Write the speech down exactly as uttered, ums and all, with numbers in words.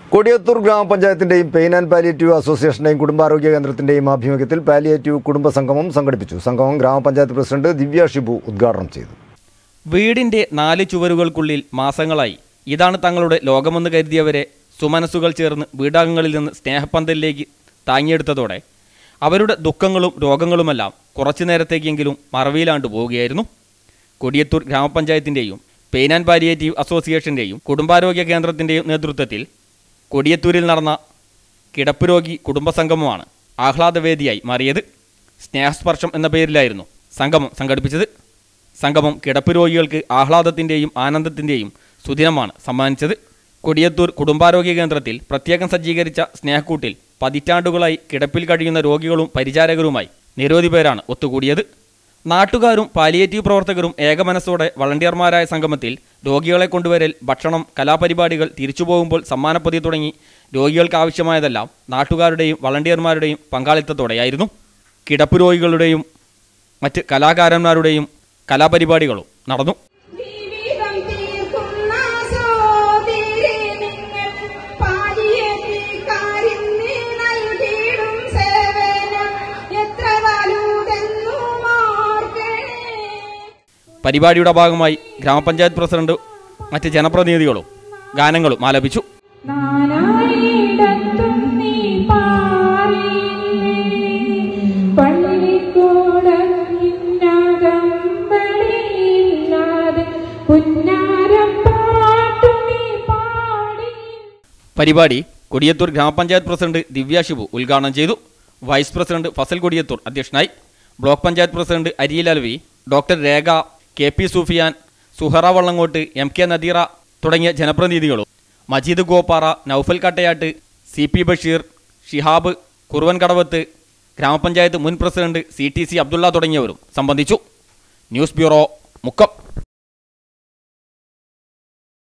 കൊടിയത്തൂർ ഗ്രാമപഞ്ചായത്തിന്റെയും pain and palliative അസോസിയേഷന്റെയും കുടുംബാരോഗ്യ കേന്ദ്രത്തിന്റെയും ആഭിമുഖ്യത്തിൽ പാലിയേറ്റീവ് കുടുംബ സംഗമം സംഘടിപ്പിച്ചു. സംഗമം ഗ്രാമപഞ്ചായത്ത് പ്രസിഡന്റ് ദിവ്യ ഷിബു ഉദ്ഘാടനം ചെയ്തു. വീടിന്റെ നാല് ചുവരുകൾക്കുള്ളിൽ മാസങ്ങളായി ഇതാണ് തങ്ങളുടെ ലോകമെന്ന് കരുതിയവരെ സുമനസ്സുകൾ ചേർന്ന് വീടാംഗങ്ങളിൽ നിന്ന് സ്നേഹപന്തലിലേക്ക് താങ്ങിയെടുത്തതോടെ അവരുടെ ദുഃഖങ്ങളും രോഗങ്ങളുമെല്ലാം കുറച്ചു നേരത്തേക്കെങ്കിലും മറവിയിലാണ്ടു പോവുകയായിരുന്നു. കൊടിയത്തൂർ ഗ്രാമപഞ്ചായത്തിന്റെയും പെയിൻ ആൻഡ് പാലിയേറ്റീവ് അസോസിയേഷന്റെയും കുടുംബാരോഗ്യ കേന്ദ്രത്തിന്റെയും നേതൃത്വത്തിൽ കൊടിയത്തൂരിൽ നടന്ന കിടപ്പ് രോഗി കുടുംബസംഗമമാണ് ആഹ്ലാദവേദിയായി മാറിയത്. സ്നേഹസ്പർശം എന്ന പേരിലായിരുന്നു സംഗമം സംഘടിപ്പിച്ചത്. സംഗമം കിടപ്പ് രോഗികൾക്ക് ആഹ്ലാദത്തിൻ്റെയും ആനന്ദത്തിൻ്റെയും സുദിനമാണ് സമ്മാനിച്ചത്. കൊടിയത്തൂർ കുടുംബാരോഗ്യ കേന്ദ്രത്തിൽ പ്രത്യേകം സജ്ജീകരിച്ച സ്നേഹക്കൂട്ടിൽ പതിറ്റാണ്ടുകളായി കിടപ്പിൽ കഴിയുന്ന രോഗികളും പരിചാരകരുമായി നിരവധി പേരാണ് ഒത്തുകൂടിയത്. നാട്ടുകാരും പാലിയേറ്റീവ് പ്രവർത്തകരും ഏകമനസ്സോടെ വളണ്ടിയർമാരായ സംഗമത്തിൽ രോഗികളെ കൊണ്ടുവരൽ, ഭക്ഷണം, കലാപരിപാടികൾ, തിരിച്ചുപോകുമ്പോൾ സമ്മാനപ്പൊതി തുടങ്ങി രോഗികൾക്ക് ആവശ്യമായതെല്ലാം നാട്ടുകാരുടെയും വളണ്ടിയർമാരുടെയും പങ്കാളിത്തത്തോടെയായിരുന്നു. കിടപ്പ് രോഗികളുടെയും മറ്റ് കലാകാരന്മാരുടെയും കലാപരിപാടികളും നടന്നു. പരിപാടിയുടെ ഭാഗമായി ഗ്രാമപഞ്ചായത്ത് പ്രസിഡന്റ് മറ്റ് ജനപ്രതിനിധികളും ഗാനങ്ങളും ആലപിച്ചു. പരിപാടി കൊടിയത്തൂർ ഗ്രാമപഞ്ചായത്ത് പ്രസിഡന്റ് ദിവ്യ ഷിബു ഉദ്ഘാടനം ചെയ്തു. വൈസ് പ്രസിഡന്റ് ഫസൽ കൊടിയത്തൂർ അധ്യക്ഷനായി. Block panchayat president Ariyil Alavi, doctor Rekha, K P Sufiyan, Suhara Vallangott, M K Nadeera തുടങ്ങിയ ജനപ്രതിനിധികളും മജീദ് ഗോപ്പാറ, നൌഫൽ കട്ടയാട്ട്, സി പി ബഷീർ, ഷിഹാബ് കുറുവൻ കടവത്ത്, ഗ്രാമപഞ്ചായത്ത് മുൻ president C T C Abdulla തുടങ്ങിയവരും സംബന്ധിച്ചു. News bureau, Mukkam.